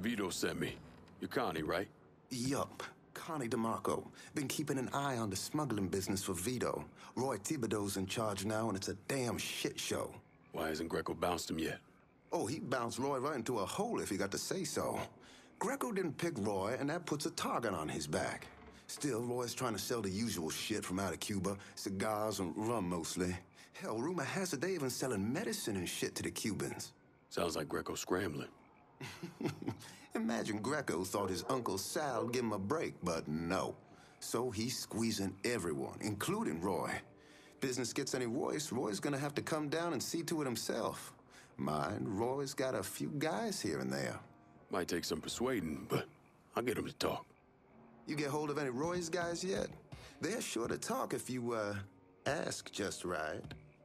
Vito sent me. You're Connie, right? Yup. Connie DeMarco. Been keeping an eye on the smuggling business for Vito. Roy Thibodeau's in charge now, and it's a damn shit show. Why hasn't Greco bounced him yet? Oh, he bounced Roy right into a hole if he got to say so. Greco didn't pick Roy, and that puts a target on his back. Still, Roy's trying to sell the usual shit from out of Cuba. Cigars and rum, mostly. Hell, rumor has it they even selling medicine and shit to the Cubans. Sounds like Greco's scrambling. Imagine Greco thought his Uncle Sal would give him a break, but no. So he's squeezing everyone, including Roy. Business gets any worse, Roy's gonna have to come down and see to it himself. Mind, Roy's got a few guys here and there. Might take some persuading, but I'll get him to talk. You get hold of any Roy's guys yet? They're sure to talk if you, ask just right.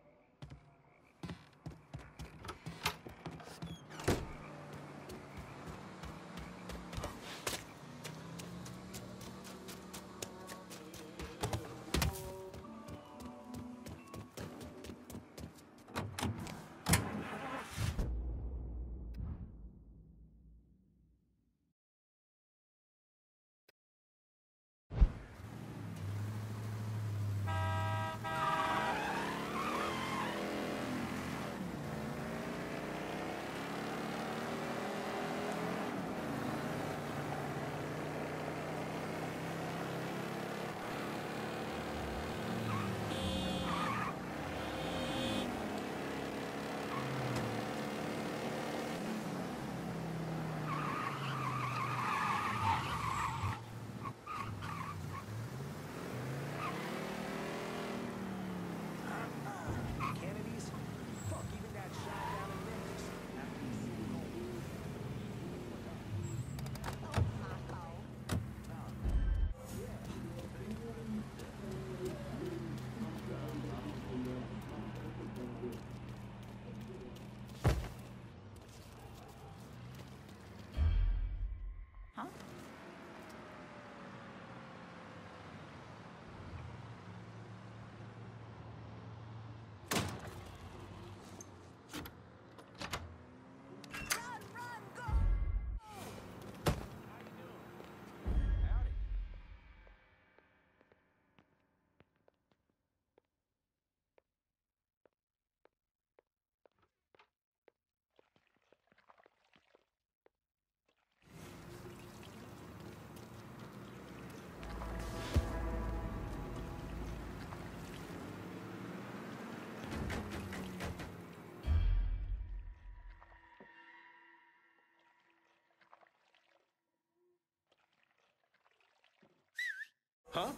Huh?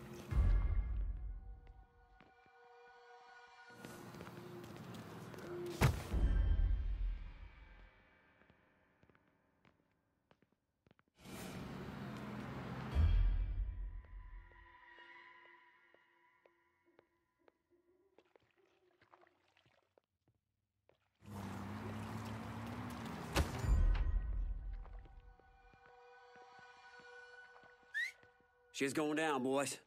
Shit's going down, boys.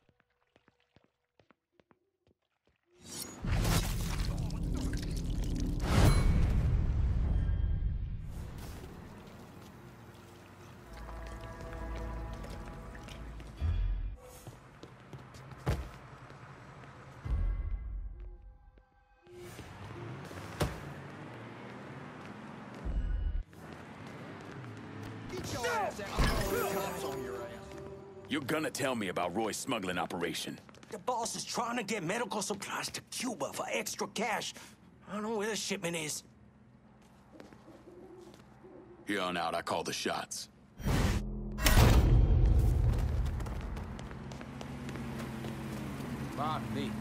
You're gonna tell me about Roy's smuggling operation. The boss is trying to get medical supplies to Cuba for extra cash. I don't know where the shipment is. Here on out, I call the shots. Bob, me.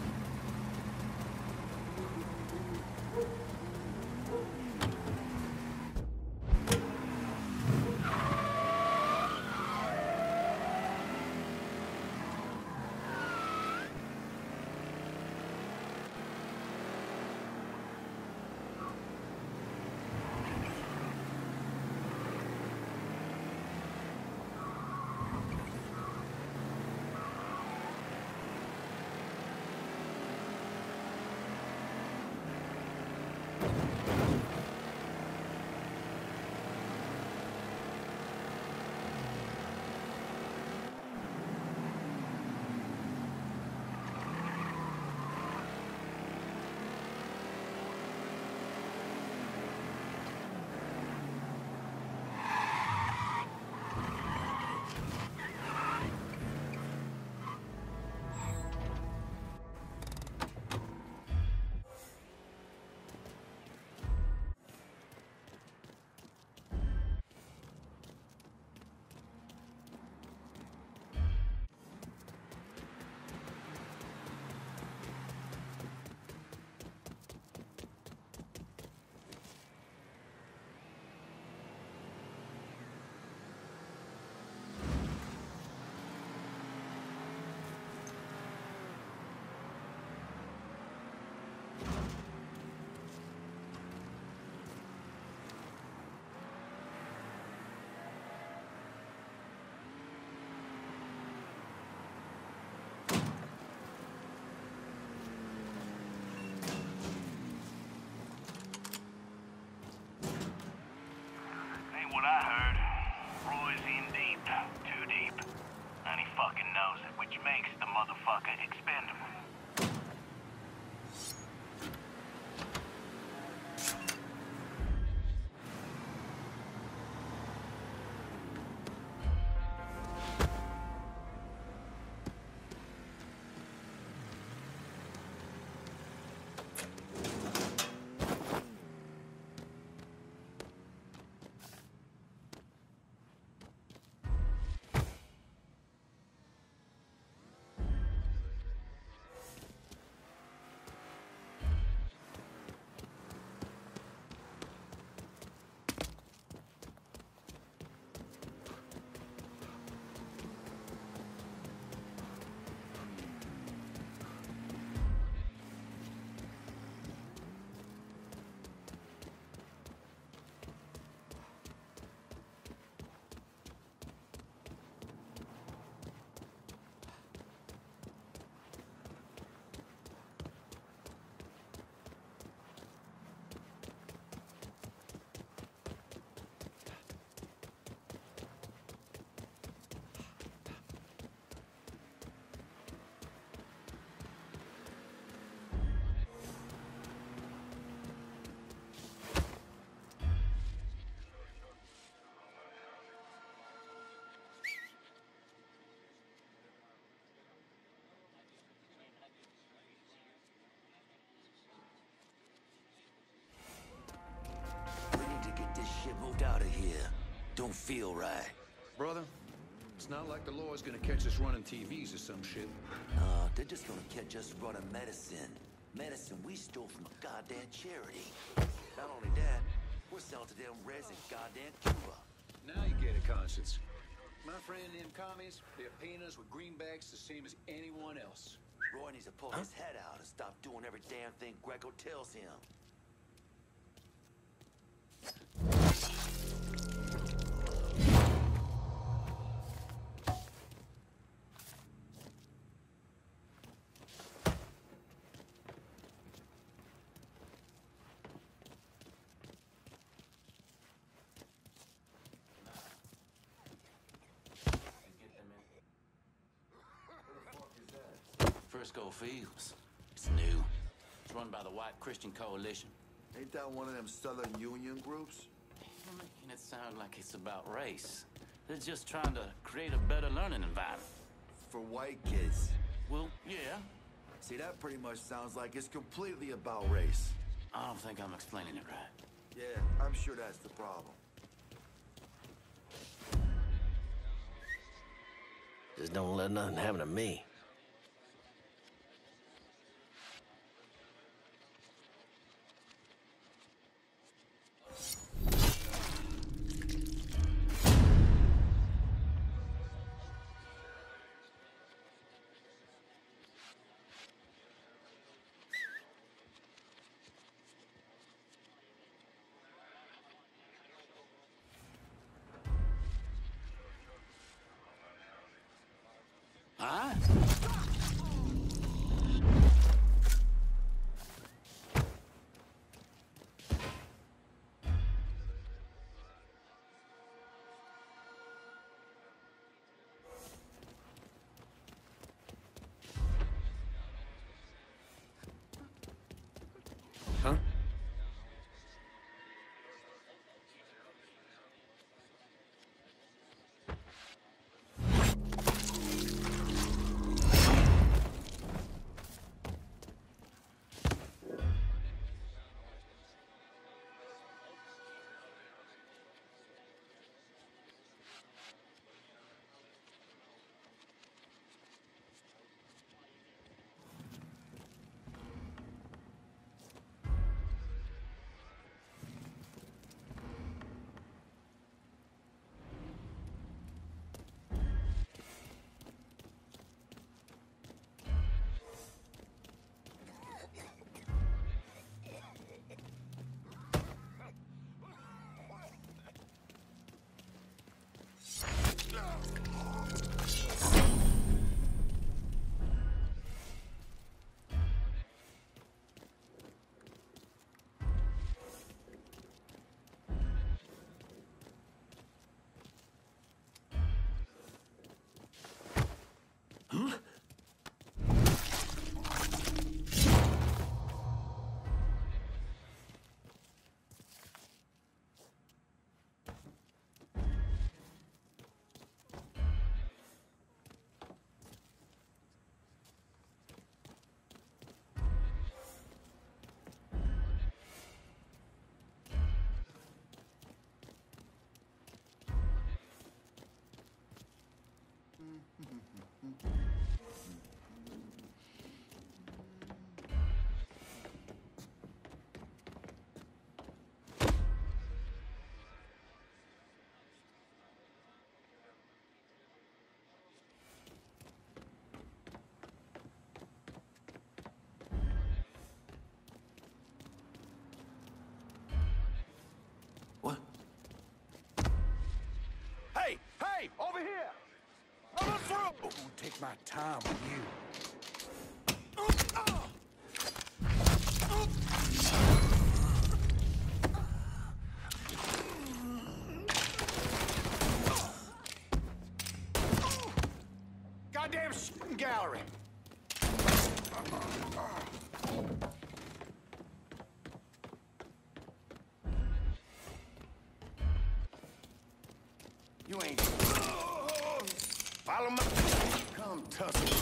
moved out of here. Don't feel right. Brother, it's not like the law's gonna catch us running TVs or some shit. They're just gonna catch us running medicine. Medicine we stole from a goddamn charity. Not only that, we're selling to them res in goddamn Cuba. Now you get a conscience. My friend and them commies, they're paying us with greenbacks the same as anyone else. Roy needs to pull his head out and stop doing every damn thing Greco tells him. Frisco Fields. It's new. It's run by the White Christian Coalition. Ain't that one of them Southern Union groups? You're making it sound like it's about race. They're just trying to create a better learning environment. For white kids. Well, yeah. See, that pretty much sounds like it's completely about race. I don't think I'm explaining it right. Yeah, I'm sure that's the problem. Just don't let nothing happen to me. Huh? Huh? Hey, over here! Coming through! I'm gonna take my time with you. Goddamn shooting gallery! You ain't... Follow my... Come tussle.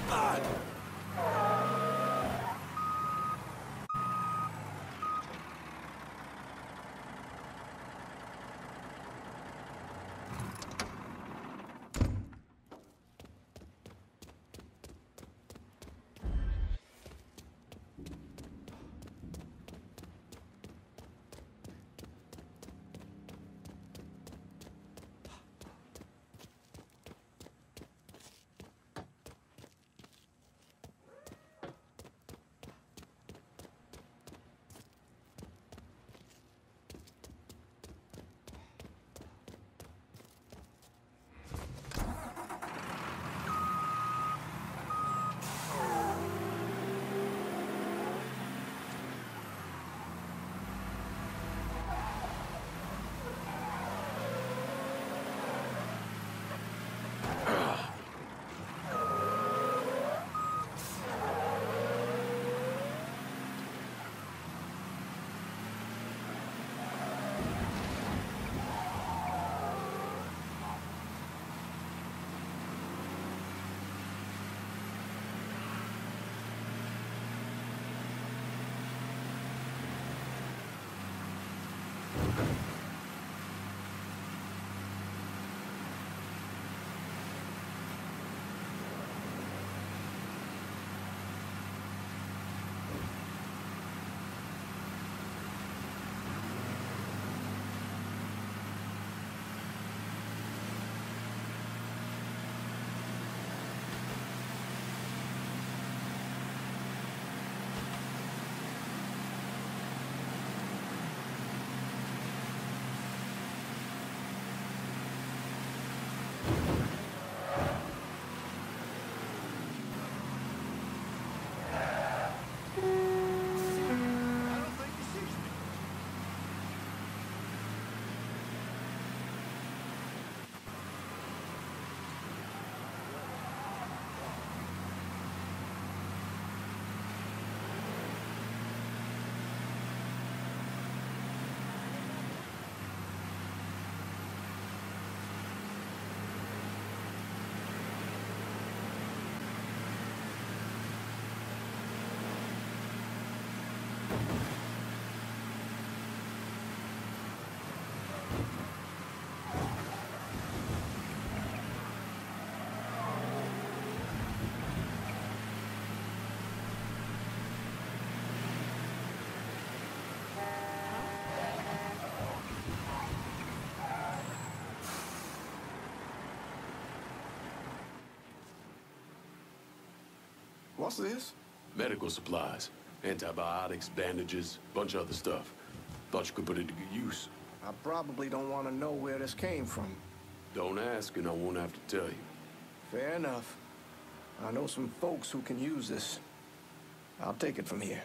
What's this? Medical supplies. Antibiotics, bandages, bunch of other stuff. Thought you could put it to good use. I probably don't want to know where this came from. Don't ask and I won't have to tell you. Fair enough. I know some folks who can use this. I'll take it from here.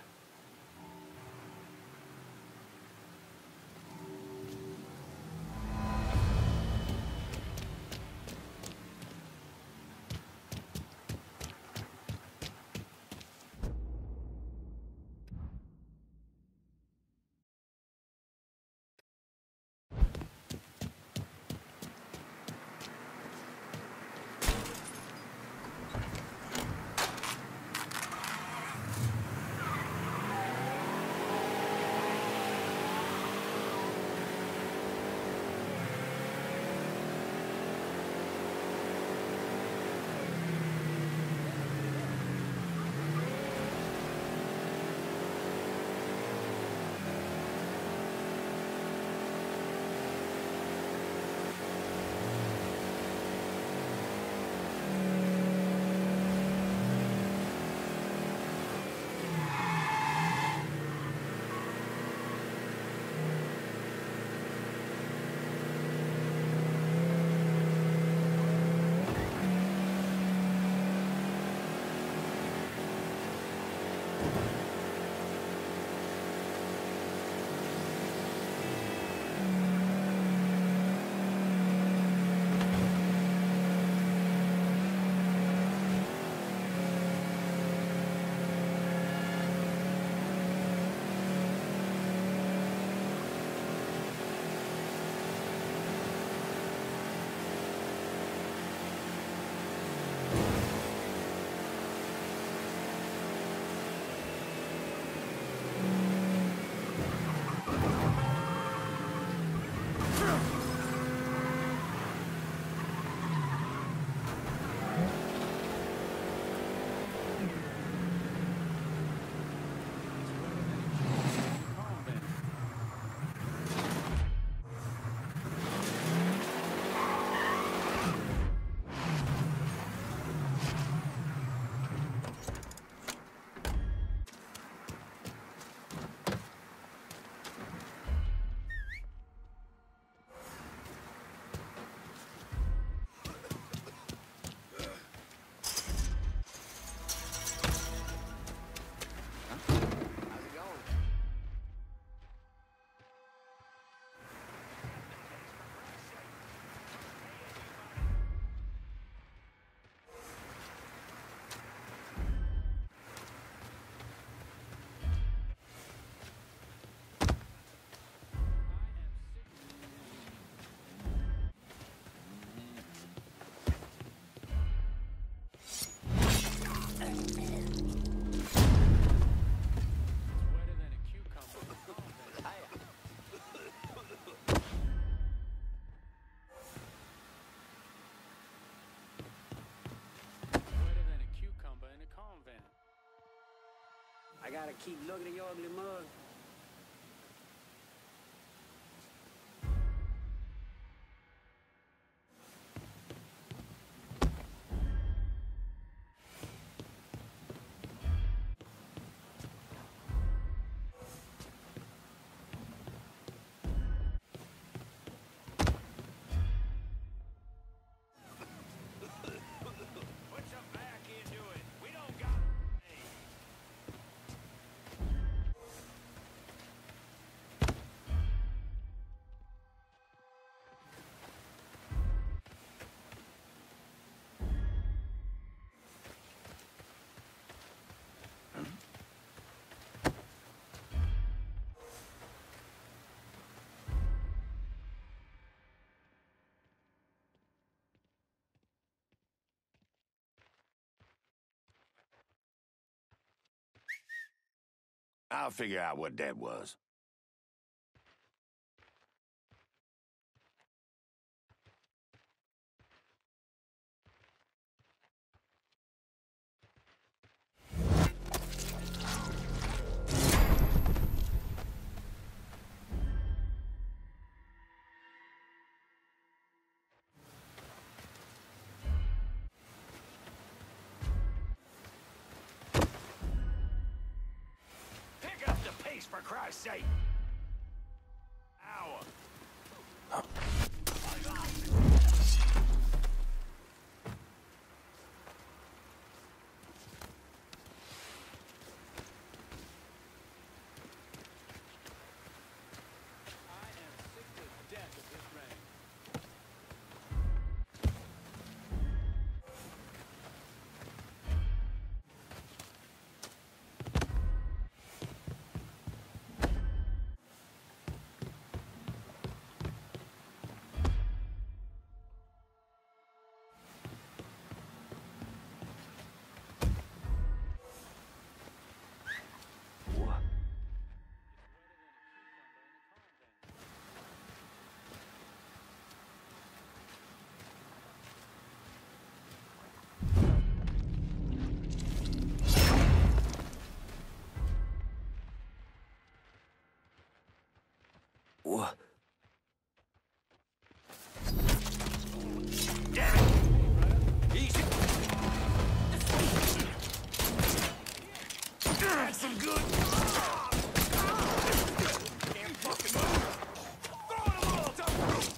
gotta keep looking at your ugly mug. I'll figure out what that was. Pick up the pace, for Christ's sake! Hour. What? Damn it! Easy! That's some good! Can't fucking move! Throw it a Molotov!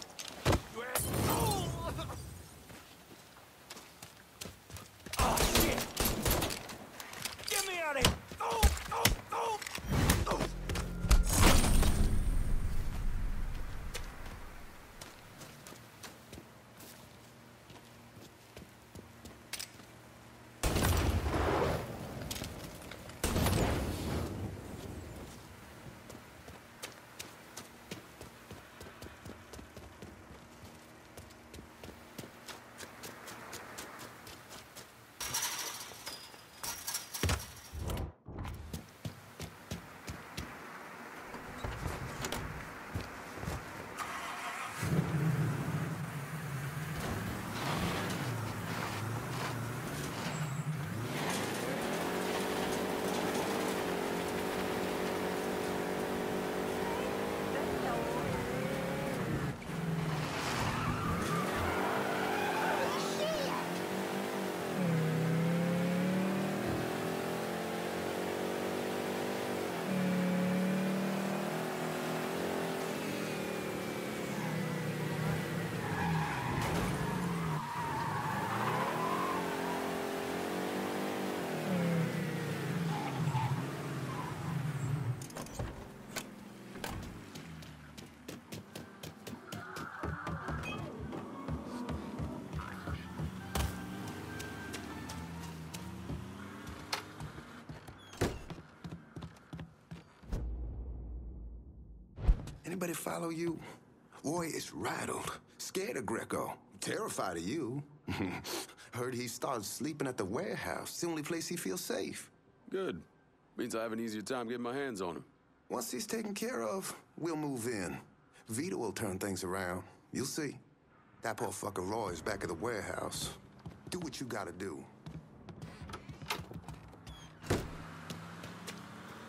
Oh, shit! Get me out of here! Anybody follow you? Roy is rattled, scared of Greco, terrified of you. Heard he started sleeping at the warehouse. It's the only place he feels safe. Good. Means I have an easier time getting my hands on him. Once he's taken care of, we'll move in. Vito will turn things around. You'll see. That poor fucker Roy's back at the warehouse. Do what you gotta do.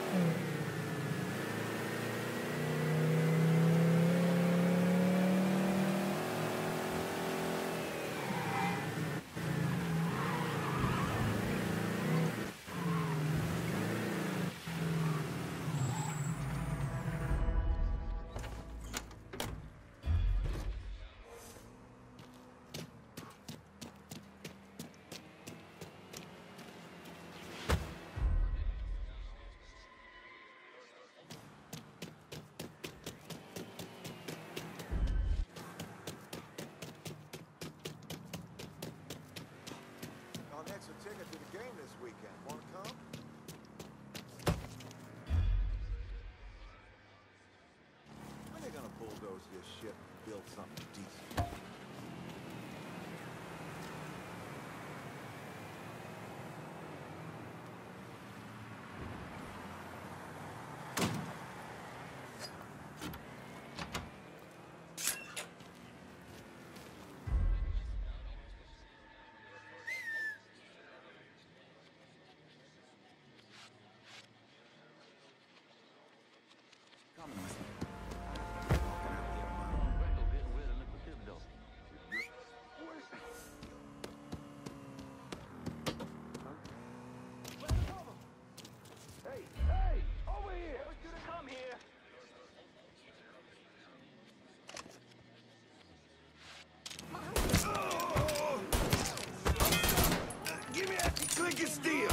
Extra ticket to the game this weekend. Wanna come? When are they gonna bulldoze this shit and build something decent? Clinking steel!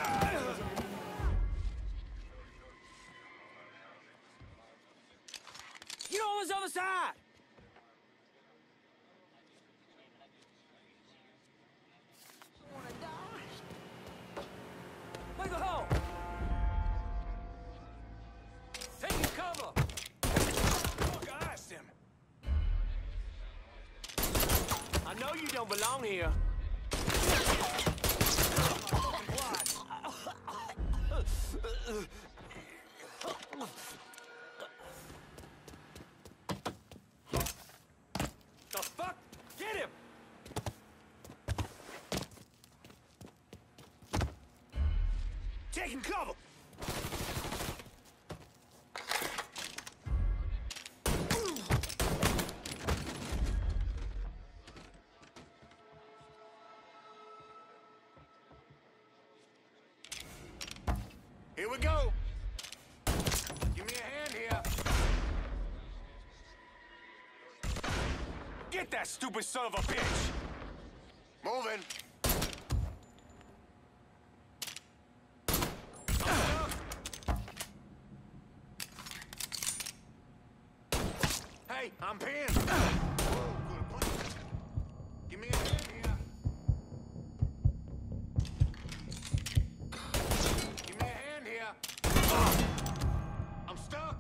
Get on this other side! Make a hole! Taking cover! Gosh, him! I know you don't belong here. The fuck? Get him! Taking cover! Here we go! Give me a hand here! Get that stupid son of a bitch! Moving! Hey, I'm pinned! Whoa, good punch. Give me a hand here! Give me a hand here! I'm stuck!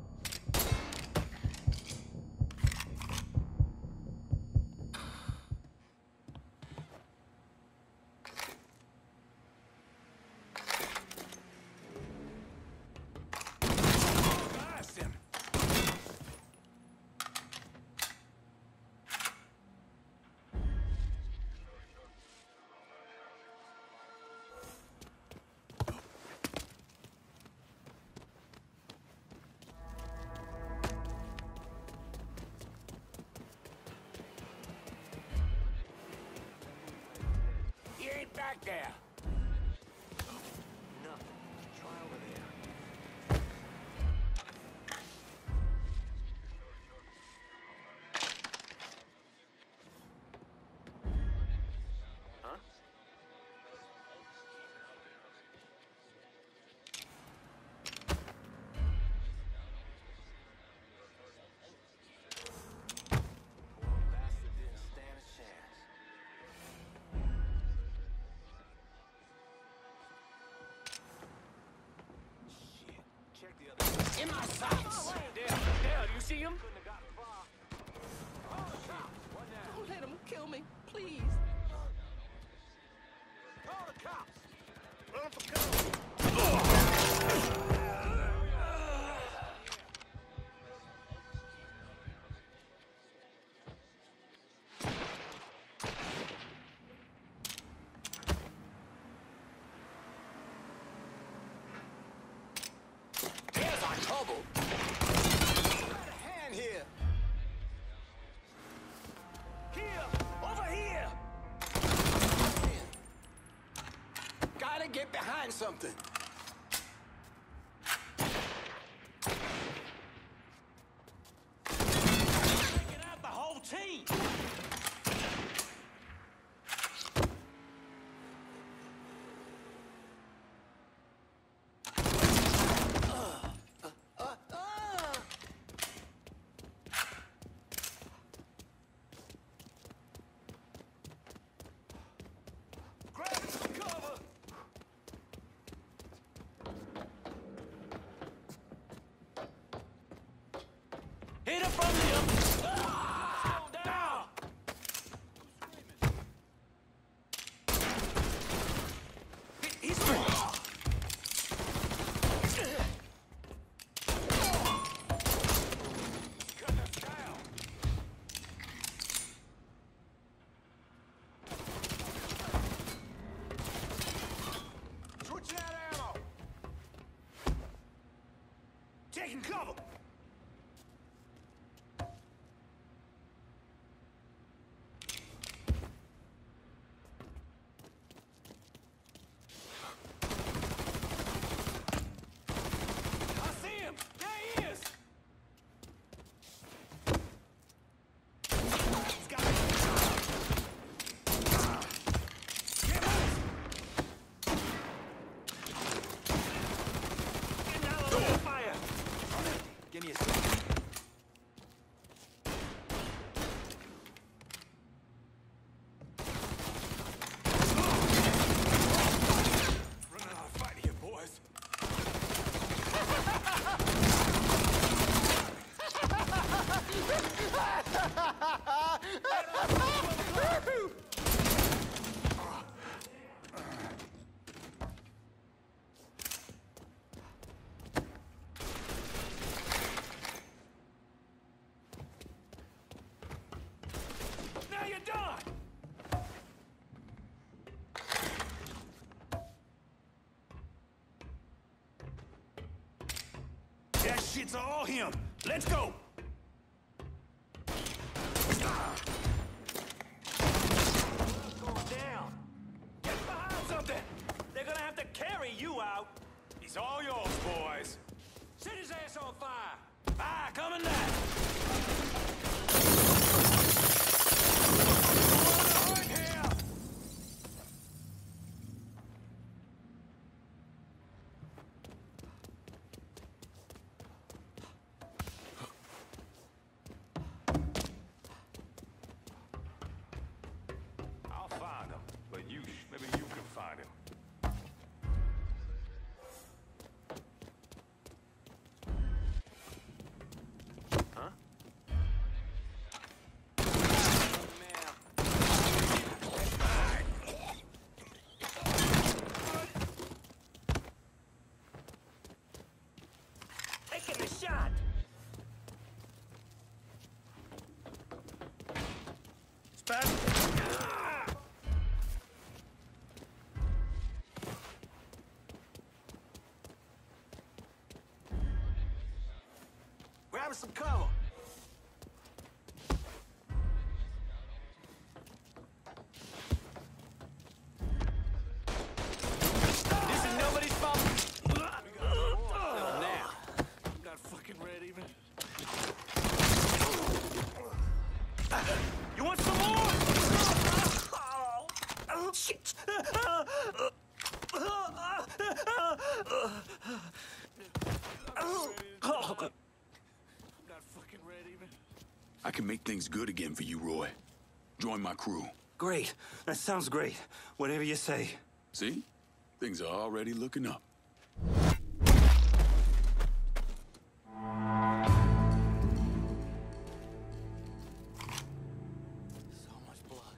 Blast him! He ain't back there. Nothing. Try over there. Huh? Poor bastard didn't stand a chance. Check the other. In my sights! Dale, you see him? Don't let him kill me, please. Call the cops! Run for cover! something. Taking out the whole team! Hit him from the up. Down. He's free. Switching out ammo. Taking cover. Give me a second. Running out of fight here, boys. Now you're done! That shit's all him. Let's go! Going down. Get behind something! They're gonna have to carry you out. He's all yours, boys. Set his ass on fire! Fire coming down! I'll find him, but maybe you can find him. Huh? Taking the shot! Spat! Grab some cover. This is nobody's fault. Now. Not fucking red even. You want some more? Oh, shit. I can make things good again for you, Roy. Join my crew. Great. That sounds great. Whatever you say. See? Things are already looking up. So much blood.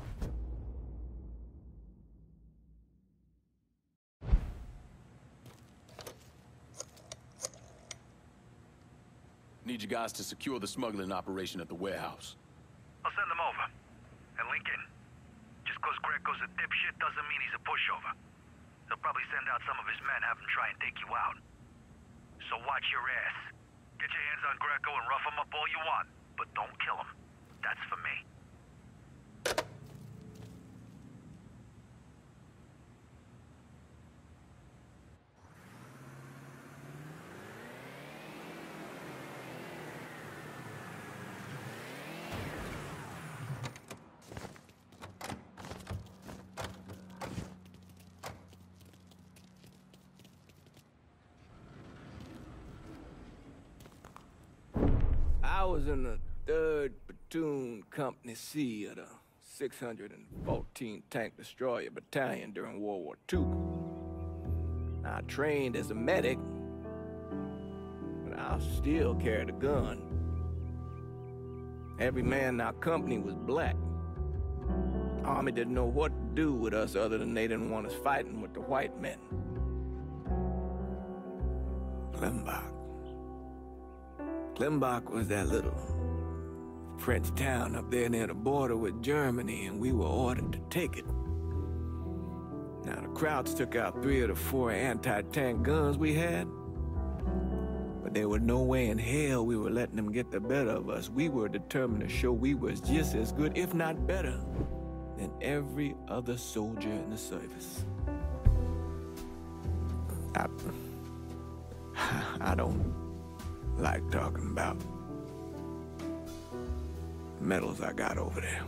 Need you guys to secure the smuggling operation at the warehouse. I'll send them over. And Lincoln, just because Greco's a dipshit doesn't mean he's a pushover. He'll probably send out some of his men, have him try and take you out. So watch your ass. Get your hands on Greco and rough him up all you want, but don't kill him. That's for me. I was in the 3rd Platoon Company C of the 614th Tank Destroyer Battalion during World War II. I trained as a medic, but I still carried a gun. Every man in our company was black. Army didn't know what to do with us other than they didn't want us fighting with the white men. Glimbach was that little French town up there near the border with Germany, and we were ordered to take it. Now, the Krauts took out 3 of the 4 anti-tank guns we had, but there was no way in hell we were letting them get the better of us. We were determined to show we was just as good, if not better, than every other soldier in the service. I don't like talking about medals I got over there.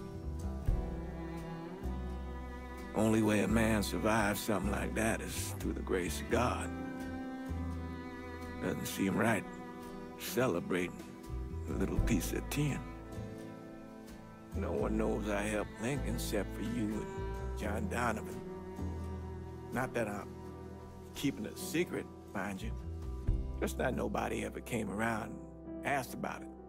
Only way a man survives something like that is through the grace of God. Doesn't seem right celebrating a little piece of tin. No one knows I helped Lincoln except for you and John Donovan. Not that I'm keeping it a secret, mind you. Just that nobody ever came around and asked about it.